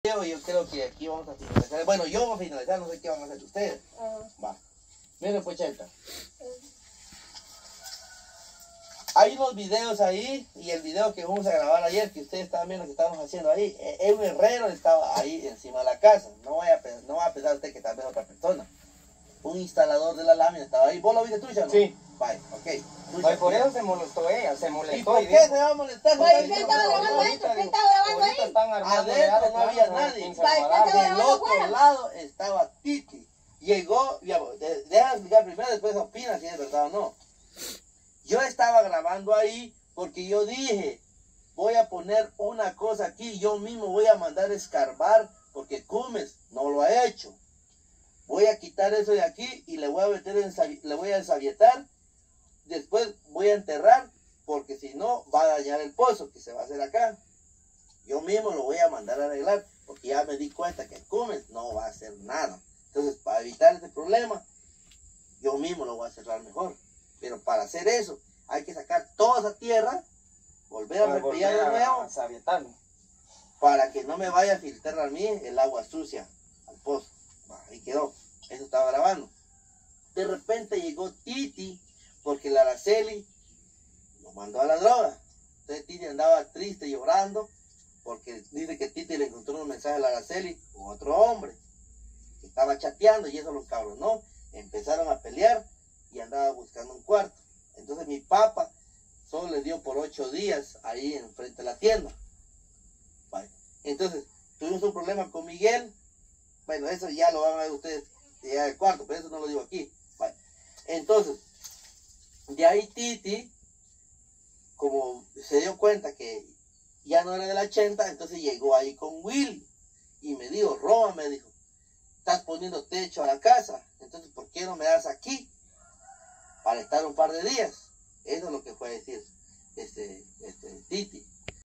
Yo creo que aquí vamos a finalizar. Bueno, yo voy a finalizar, no sé qué van a hacer ustedes. Va. Miren, pues, Cheta. Hay unos videos ahí, y el video que vamos a grabar ayer, que ustedes estaban viendo que estábamos haciendo ahí, un herrero estaba ahí encima de la casa. No va a pensar usted que tal vez otra persona. Un instalador de la lámina estaba ahí. ¿Vos lo viste tú, ya no? Sí. Vale, ok. Vale, por eso se molestó ella, se molestó. ¿Y por qué se va a molestar? Oye, ¿quién estaba grabando esto? ¿Quién estaba grabando ahí? Adentro no había nadie. Del otro lado estaba Titi. Llegó, déjame explicar primero, después opina si es verdad o no. Yo estaba grabando ahí porque yo dije, voy a poner una cosa aquí, yo mismo voy a mandar a escarbar porque Cumes no lo ha hecho. Voy a quitar eso de aquí y le voy a meter le voy a ensabietar. Después voy a enterrar porque si no va a dañar el pozo que se va a hacer acá. Yo mismo lo voy a mandar a arreglar porque ya me di cuenta que Cumes no va a hacer nada. Entonces, para evitar este problema, yo mismo lo voy a cerrar mejor. Pero para hacer eso, hay que sacar toda esa tierra, volver a repellar de nuevo, para que no me vaya a filtrar a mí el agua sucia al pozo. Ahí quedó. Eso estaba grabando. De repente llegó Titi, porque la Araceli lo mandó a la droga. Entonces Titi andaba triste, llorando, porque dice que Titi le encontró un mensaje a la Araceli con otro hombre que estaba chateando, y eso los cabros, ¿no? Empezaron a pelear y andaba buscando un cuarto. Entonces mi papá solo le dio por 8 días ahí enfrente de la tienda. Vale. Entonces tuvimos un problema con Miguel. Bueno, eso ya lo van a ver ustedes ya el cuarto, pero eso no lo digo aquí. Vale. Entonces, de ahí Titi, como se dio cuenta que ya no era de la 80, entonces llegó ahí con Willy y me dijo, Roma, me dijo, estás poniendo techo a la casa, entonces ¿por qué no me das aquí para estar un par de días? Eso es lo que fue a decir Titi.